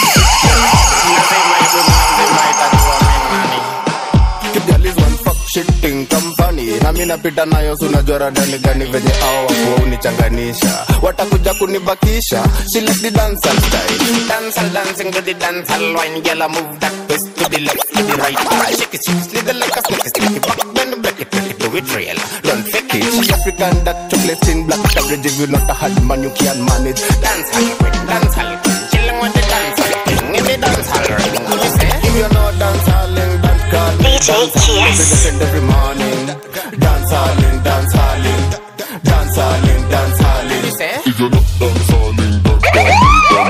keep your list one fuck shit thing company na mimi napita nayo unajua radani gani venye hao wako unichanganisha watakuja kunibakisha she like the dance style dance dancing to the dance wine girl move that twist to the left to the right shake it slide like a snake stick back then break it break it do it real don't fake it she African that chocolate in black coverage if you not a hard man you can't manage dance hall dance hall chilling with the dance hall in the dance hall if you know dance hall don't call me D J Kiss every morning dance hall dance hall dance hall dance hall if you not dance hall don't call me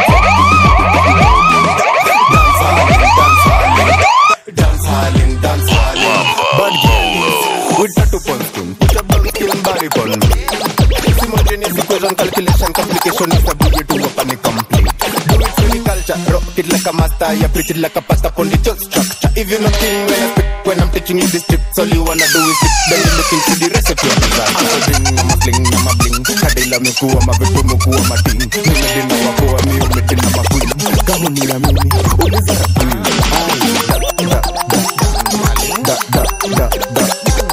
dance hall dance hall bad girls with tattoo pon skin put your body skin body pon simultaneous equation calculation complication is a big to up and complete do it for the culture rock it like a master you preach it like a pastor pon the church structure if you not think when I speak When I'm taking you this trip, all you wanna do is sit. Then you look into the recipe of the bar. I'm a bling, I'm a fling, I'm a bling. Kadila me kuwa, ma vitu mo kuwa ma ting. Mimi dina wakoa, mi umedina ma queen. Kamu ni na mimi, uliza queen. Da, da, da, da, da, da.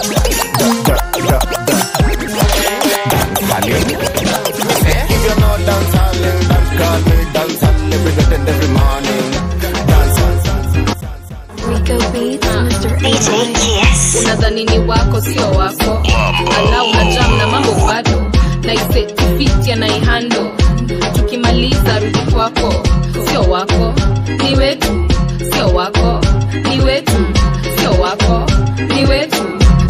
If you're not dance halling, dance call me dance hall every day and every morning. Dance Rico Beats, Mister D J Kiss. Unadhani ni wako sio wako, ala unajam na mambo bado, na iseti fit ya naihando. Tukimaliza rudi kwako, sio wako, ni wetu, sio wako, ni wetu, sio wako, ni wetu.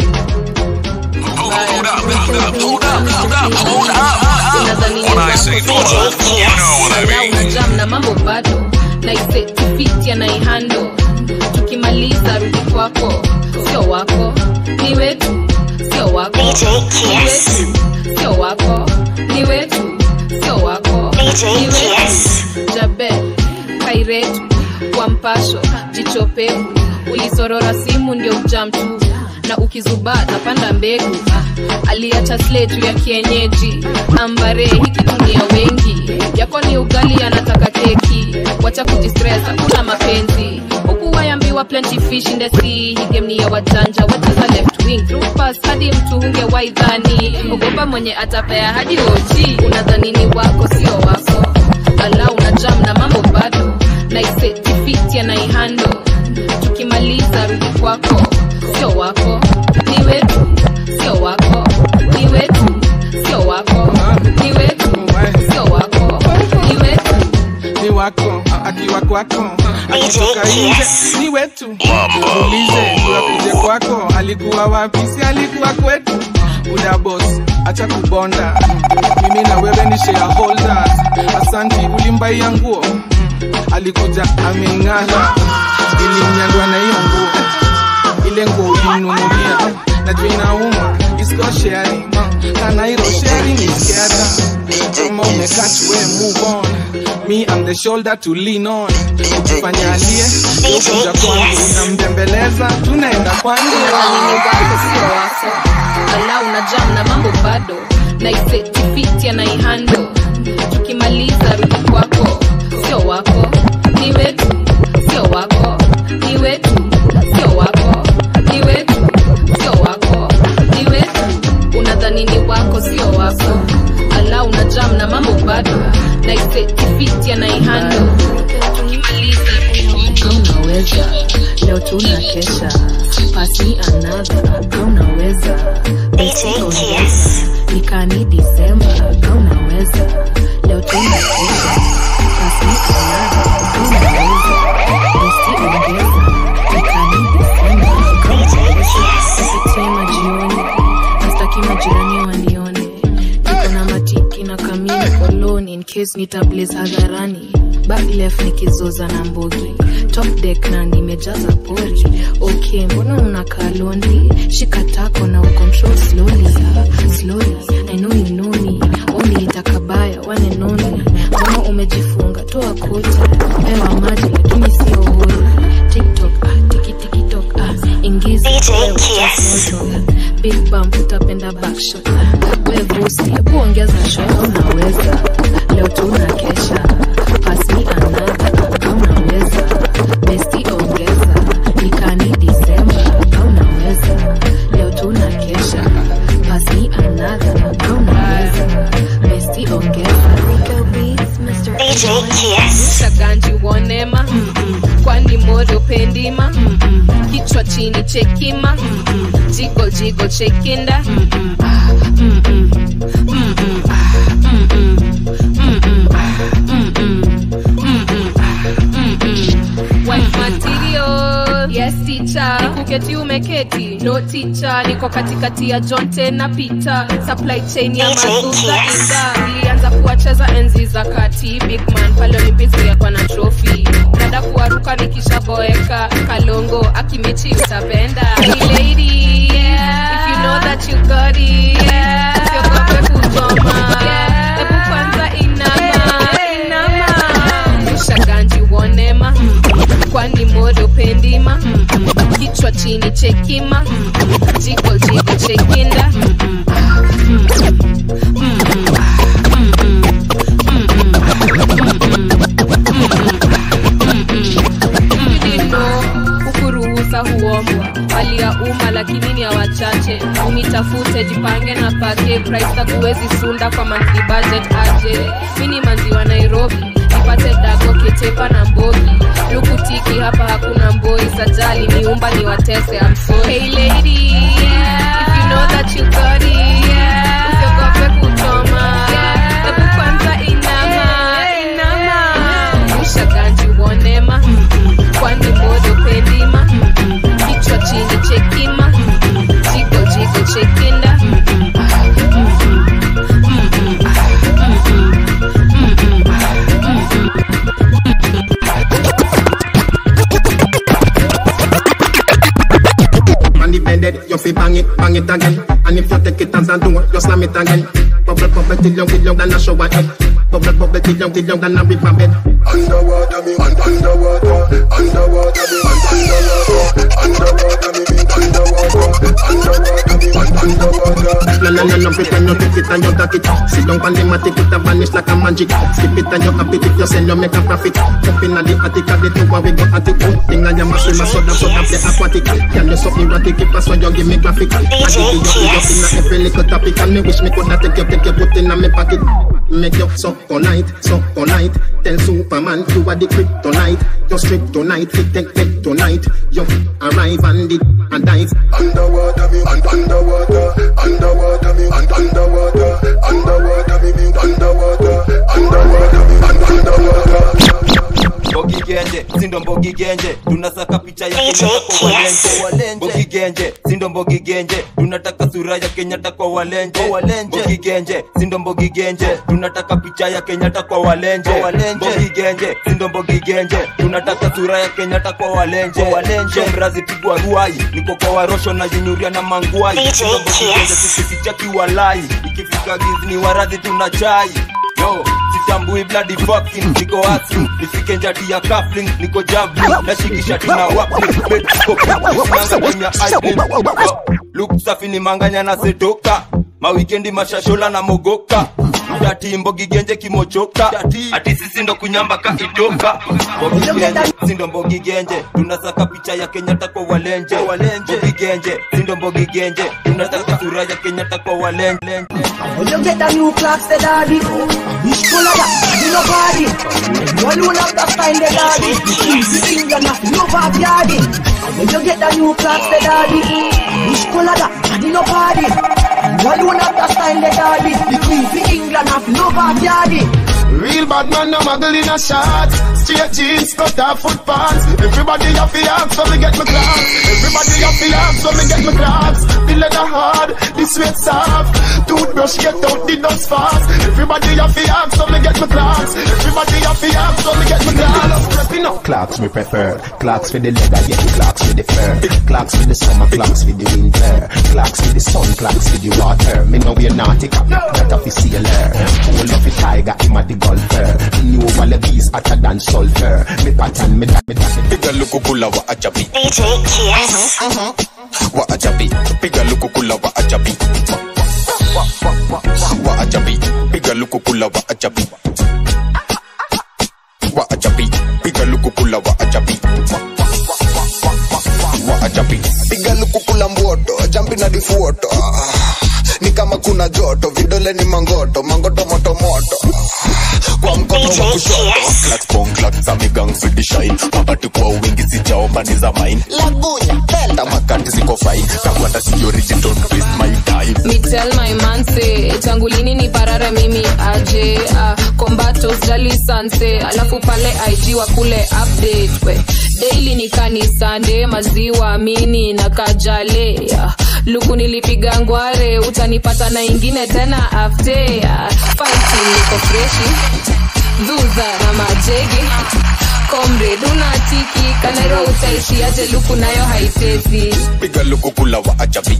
Hold up, hold up, hold up, hold up, hold up. When I say pull up, you know what I mean. Unajam na mambo bado, na iseti fit ya naihando. Tukimaliza rudi kwako, sio wako, ni wetu, sio wako, ni wetu, sio wako, ni wetu, sio wako, ni wetu. Jabe, kairetu, kwa mpasho, jichopevu, ulisorora simu ndio ujamtu. Na ukizuba napanda mbegu, aliacha sletu ya kienyeji. Ambare hiki dunia wengi, yako ni ugali anataka keki. Wacha kujistress, hakuna mapenzi. Huku wayambiwa plenty fish in the sea. Hii game ni ya wajanja, wacheza left wing through pass hadi mtu hunge waidhani. Ogopa mwenye atapea hadi oji. Unadhani ni wako sio wako, ala unajam na mambo bado, na iseti fit ya naihando. Tukimaliza rudi kwako, sio wako, ni wetu, sio wako, ni wetu, sio wako, ni wetu, sio wako, ni wetu. Ni wako, akiwa kwako, akitoka nje, ni wetu. Ulize, tuwakuje kwako, alikuwa wapi, si alikuwa kwetu. Uda boss, acha kubonda, mimi na wewe ni shareholders. Asanti, ulimbaia nguo, alikuja ameng'ara, ilimnyandwa na hiyo nguo. Ile nguo ulinunulia, najua inauma, it's called sharing. Kana hilo sharing is caring. Kama umekatch we move on, me I'm the shoulder to lean on. Ukifanya alie, ukuja kwangu, unambembeleza, tunaenda kwangu. Unadhani ni wako sio wako, ala unajam na mambo bado, na iseti fit ya naihando. Tukimaliza rudi kwako, sio wako, ni wetu, sio wako, ni wetu, sio wako, ni wetu, sio wako, ni wetu. Unadhani ni wako sio wako, ala unajam na mambo bado, na iseti fit ya naihando. Tukimaliza unaweza, leo tunakesha, pass me another, unaweza. Basi ongeza, nikani December, unaweza. Leo tunakesha, pass me another, unaweza. Basi ongeza, nikani December, unaweza. Sitema jioni, nastaki majirani wanione. Niko na matiki na kamini koloni, in case nitablaze hadharani. Back left nikizoza na mbogi, top deck na nimejaza pori. Okay, mbona unakaa lonely? Shika tako na ucontrol slowly, slowly. I know you know me, only itakabaya one and only. Mbona umejifunga, toa kota, ewa maji lakini sio holi. TikTok, ah, tiki tiki tok, ah, ingiza wewe uchafuto. Big bump utapenda backshot, wewe bosi, hebu ongeza shot. Unaweza, leo tunakesha, pass me another, unaweza. Besti ongeza, nikani December, unaweza. Leo tunakesha, pass me another, unaweza. Besti ongeza. Rico Beats, Mister D J Kiss. Shaganji wonema, kwani moyo pendima. Kichwa chini chekima, jiggle jiggle chekinda. Wife material, yes teacher. Nikuketi umeketi, no teacher. Niko katikati ya John tena Peter. Supply chain ya mazuza ida. Nilianza kuwacheza enzi za kati. Big man pale Olympics ya kwa na trophy. Dada kuwaruka nikishaboeka. Kalongo akimichi utapenda. Hey lady, yeah. If you know that you got it, yeah. Usiogope kuzoma, yeah. Ebu kwanza inama, inama. Ushaganji wonema, kwani modo pendima. Kichwa chini chekima jiko jiko chekinda ukuruhusa huombwa hali ya umma lakini ni ya wachache unitafute jipange na pake price takuwezi sunda kwa monthly budget aje mini manzi wa Nairobi nipate dago ketepa na mbogi lukutiki hapa hakuna mboi sajali niumba ni watese I'm sorry hey lady yeah. If you know that you got it yeah. Usiogope kuchoma yeah. Ebu kwanza inama inama usha ganji uonema kwani modo pendima kichwa chini chekima jiko jiko chekinda You fi bang it, bang it again. And if you take it as a door, you slam it again. Bubble, bubble, till you, till you, than a shower head. Bubble, bubble, till you, till you, than a river bed. Underwater, me, un underwater. Underwater, me, un underwater. Underwater, me, underwater. Underwater, me, un underwater. No, no, no, no, pretend you take it and you take it. Sit down on the matic, it a vanish like a magic. Skip it and you happy if you sell, you make a profit. Up in the attic, at the top, we go at it. Thing on your machine, my soda, soda, play aquatic. Can you suck erratic, if I saw you give me graphic. I give you up in every little topic. And me wish me could not take you, take you, put in my pocket. Make you suck all night, suck all night. Tell Superman you are the kryptonite. You strip tonight, fit take take tonight. You arrive and it and dive. Underwater me, un underwater. Underwater me, un underwater. Underwater me, me underwater. Underwater me, un underwater. Bogi genje, sindo mbogi genje. Tunasaka picha ya Kenyatta kwa walenje. Bogi genje, sindo mbogi genje. Tunataka sura ya Kenyatta kwa walenje. Bogi genje, sindo mbogi genje. Tunataka picha ya Kenyatta kwa walenje. Bogi genje, sindo mbogi genje. Tunataka sura ya Kenyatta kwa walenje. Mrazi pigwa ruai, niko kwa warosho na jinyuria na manguai. Sindo mbogi genje, sisi chaki walai. Ikifika gizi ni waradhi tunachai. Yo, sitambui bloody fucking. Niko asking, nifike njati ya cuffling. Niko jabbling, nashikisha tina wappling. Bedskopi, usinanga kwenye idling. Look safi ni manganya na setoka. Mawikendi mashashola na mogoka. Mdati mbogi genje kimochoka. Ati sisi ndo kunyamba ka itoka. Mbogi genje, sindo mbogi genje. Tunasaka picha ya Kenyatta kwa walenje. Mbogi genje, sindo mbogi genje. Tunasaka sura ya Kenyatta kwa walenje. When you get a new clock, say daddy, which color that? You know body. One will have to find the daddy. Easy thing you not no bad daddy. When you get a new clock, say daddy, which color that? You know body. One will have to find the daddy. The easy England have no bad daddy. Real bad man, no muggle in a shot. Straight jeans, cut off foot pants. Everybody have the arms, so me get my clocks. Everybody have the arms, so me get my clocks. The leather hard, the sweat soft. Toothbrush get out the dust fast. Everybody have the arms, so me get my clocks. Everybody have the arms, so me get my clocks. Prepping up clocks me prefer. Clocks for the leather, yeah, clocks for the fur. Clocks for the summer, clocks for the winter. Clocks for the sun, clocks for the water. Me know we're naughty, that of the sailor. Hold up the tiger, him at the golfer. New wallabies hotter than sulfur. Me pattern, me that, me that. Piga lukukula wa ajabi. D J Kiss. Wa ajabi. Piga lukukula wa ajabi. Wa ajabi. Piga lukukula wa ajabi. Wa ajabi. Piga lukukula wa ajabi. Wa ajabi. Piga lukukula mboto. Jampi na difuoto. Ni kama kuna joto. Vidole ni mangoto. Mangoto moto moto. Kwa mkono wa kushoto. Clacks pong clacks za migang for the shine. Mabati kwa wingi sijaomba ni za mine. Lagunya penda makati ziko fine. Kakwata si origin don't waste my time. Me tell my man say tangulini ni parara mimi aje uh, Kombato jali sanse. Alafu pale I G wa kule update we. Daily ni kanisande. Maziwa mini na kajale uh, Luku nilipiga ngware. Utanipata na ingine tena after uh, Fighting niko freshi Dhuza na majegi Comrade unatiki Kanero utaishi aje luku nayo haitezi. Piga luku kula wa ajabi.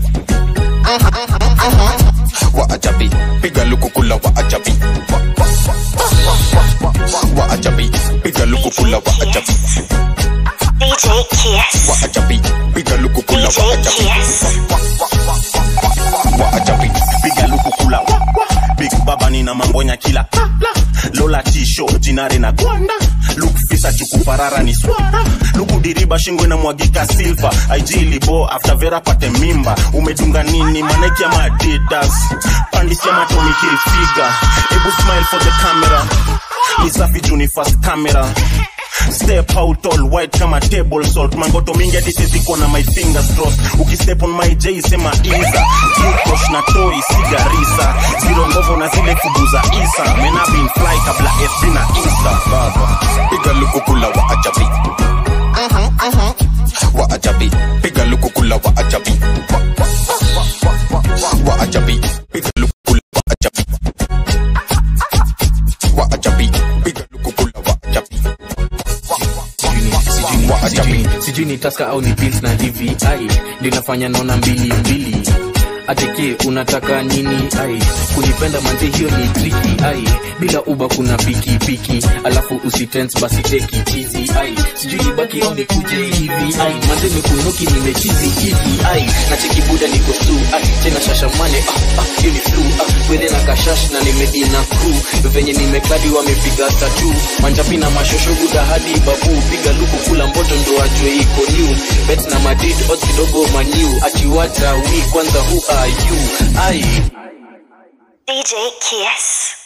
Wa ajabi. Piga luku kula wa ajabi. Wa ajabi. Piga luku kula wa ajabi. D J Kiss. Wa ajabi. Piga luku kula wa ajabi piga luku kula big baba nina mambonya kila Lola tisho jinare na gwanda Luke fisa chukuparara ni swara Luku diriba shingwe na mwagika silver I G libo after vera pate mimba Umedunga nini maneki ya Adidas Pandisi ya Tommy Hilfiger Ebu smile for the camera Nisafi juni fast camera Step out all white kama table salt Mangoto mingi adise ziko na my fingers crossed Ukistep on my J sema Iza Lukosh na toy sigarisa Zero ngovo na zile kubuza Isa Men I been fly kabla F B na Insta Baba Piga luku kula wa ajabi uh-huh, uh-huh. Wa ajabi Piga luku kula wa ajabi Wa ajabi Piga luku kula wa ajabi Wa ajabi Piga luku kula wa ajabi Sijui, sijui ni taska au ni pills na D V I ndio nafanya naona mbili mbili Ateke unataka nini ai kunipenda manze hiyo ni tricky ai bila uba kuna piki piki alafu usitense basi take it easy ai sijui baki au nikuje hivi ai manze nimekunoki nimechizi hivi ai na cheki buda niko stu ai tena shashamane ah ah hiyo ni flu ah wewe na kashash na nimedina crew venye nimekadi wamepiga tattoo manjapi na mashosho buda hadi babu piga luku kula mboto ndo ajue iko new bet na Madrid odds kidogo manyu akiwacha wi kwanza hu are you? Aye. D J Kiss.